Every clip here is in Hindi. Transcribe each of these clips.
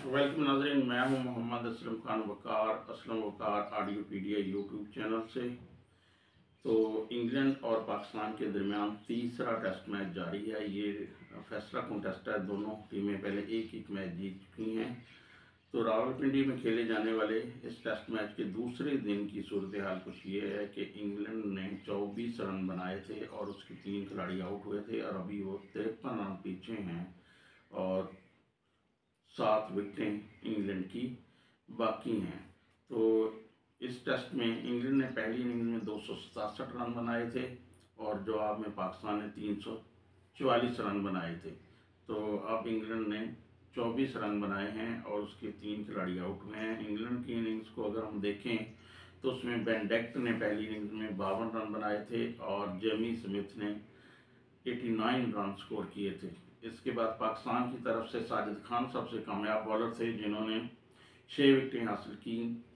वेलकम नाजरीन, मैं हूं Mohammad Aslam Khan Waqar Audiopedia YouTube channel से। तो इंग्लैंड और पाकिस्तान के दरमियान तीसरा टेस्ट मैच जारी है। ये फैसला कौन टेस्ट है। दोनों टीमें पहले एक एक मैच जीत चुकी हैं। तो रावलपिंडी में खेले जाने वाले इस टेस्ट मैच के दूसरे दिन की सूरत हाल कुछ ये है कि इंग्लैंड ने 24 रन बनाए थे और उसके 3 खिलाड़ी आउट हुए थे और अभी वो 53 रन पीछे हैं और 7 विकेटें इंग्लैंड की बाकी हैं। तो इस टेस्ट में इंग्लैंड ने पहली इनिंग्स में 267 रन बनाए थे और जवाब में पाकिस्तान ने 344 रन बनाए थे। तो अब इंग्लैंड ने 24 रन बनाए हैं और उसके 3 खिलाड़ी आउट हुए हैं। इंग्लैंड की इनिंग्स को अगर हम देखें तो उसमें बेन डेक्ट ने पहली इनिंग्स में 52 रन बनाए थे और जेमी स्मिथ ने 89 रन स्कोर किए थे। इसके बाद पाकिस्तान की तरफ से साजिद खान सबसे कामयाब बॉलर थे, जिन्होंने 6 विकेटें हासिल की।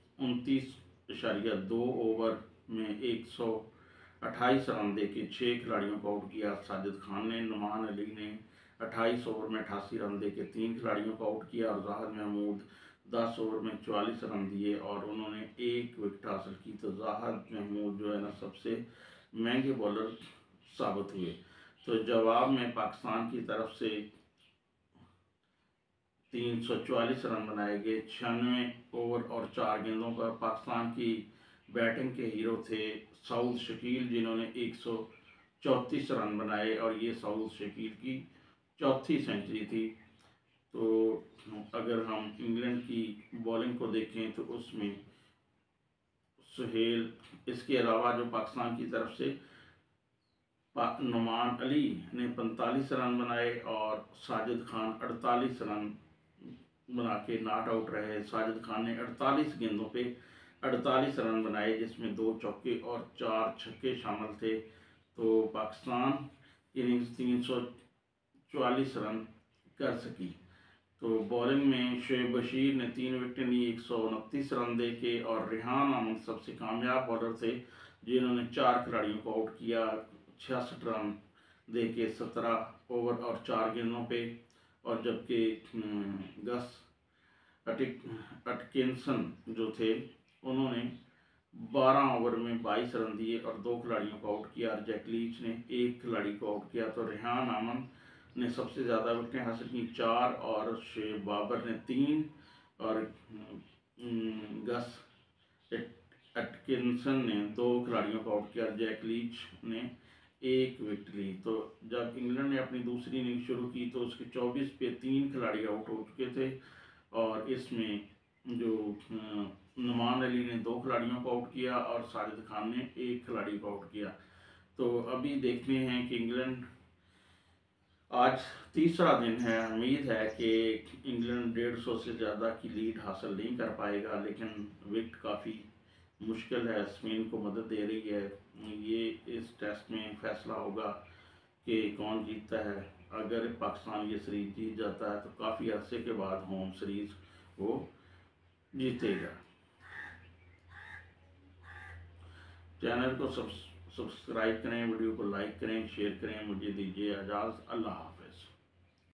29.2 ओवर में 128 रन देके 6 खिलाड़ियों को आउट किया साजिद खान ने। नुमान अली ने 28 ओवर में 88 रन देके 3 खिलाड़ियों को आउट किया और जाहिद महमूद 10 ओवर में 44 रन दिए और उन्होंने 1 विकेट हासिल की। तो जाहिद महमूद जो है ना, सबसे महंगे बॉलर साबित हुए। तो जवाब में पाकिस्तान की तरफ से 344 रन बनाए गए 96 ओवर और 4 गेंदों पर। पाकिस्तान की बैटिंग के हीरो थे सऊद शकील, जिन्होंने 134 रन बनाए और ये सऊद शकील की चौथी सेंचुरी थी। तो अगर हम इंग्लैंड की बॉलिंग को देखें तो उसमें सुहेल, इसके अलावा जो पाकिस्तान की तरफ से नुमान अली ने 45 रन बनाए और साजिद खान 48 रन बना के नॉट आउट रहे। साजिद खान ने 48 गेंदों पे 48 रन बनाए, जिसमें 2 चौके और 4 छक्के शामिल थे। तो पाकिस्तान इनिंग्स 344 रन कर सकी। तो बॉलिंग में शोएब बशीर ने 3 विकेटें ली 129 रन दे के और रेहान अहमद सबसे कामयाब बॉलर थे, जिन्होंने 4 खिलाड़ियों को आउट किया 66 रन दे के 17 ओवर और 4 गेंदों पे। और जबकि गस अटकिंसन जो थे, उन्होंने 12 ओवर में 22 रन दिए और 2 खिलाड़ियों को आउट किया और जैक लीच ने 1 खिलाड़ी को आउट किया। तो रेहान अहमद ने सबसे ज़्यादा विकेटें हासिल की 4 और शेब बाबर ने 3 और गस एटकिंसन ने 2 खिलाड़ियों को आउट किया। जैक लीच ने 1 विकेट ली। तो जब इंग्लैंड ने अपनी दूसरी इनिंग शुरू की तो उसके 24 पे 3 खिलाड़ी आउट हो चुके थे और इसमें जो नुमान अली ने 2 खिलाड़ियों को आउट किया और साजिद खान ने 1 खिलाड़ी को आउट किया। तो अभी देखते हैं कि इंग्लैंड आज तीसरा दिन है। उम्मीद है कि इंग्लैंड 150 से ज़्यादा की लीड हासिल नहीं कर पाएगा, लेकिन विकेट काफ़ी मुश्किल है। स्पेन को मदद दे रही है। ये इस टेस्ट में फैसला होगा कि कौन जीतता है। अगर पाकिस्तान ये सीरीज जीत जाता है तो काफ़ी अरसे के बाद होम सीरीज वो जीतेगा। चैनल को सब्सक्राइब करें, वीडियो को लाइक करें, शेयर करें। मुझे दीजिए इजाज़त। अल्लाह।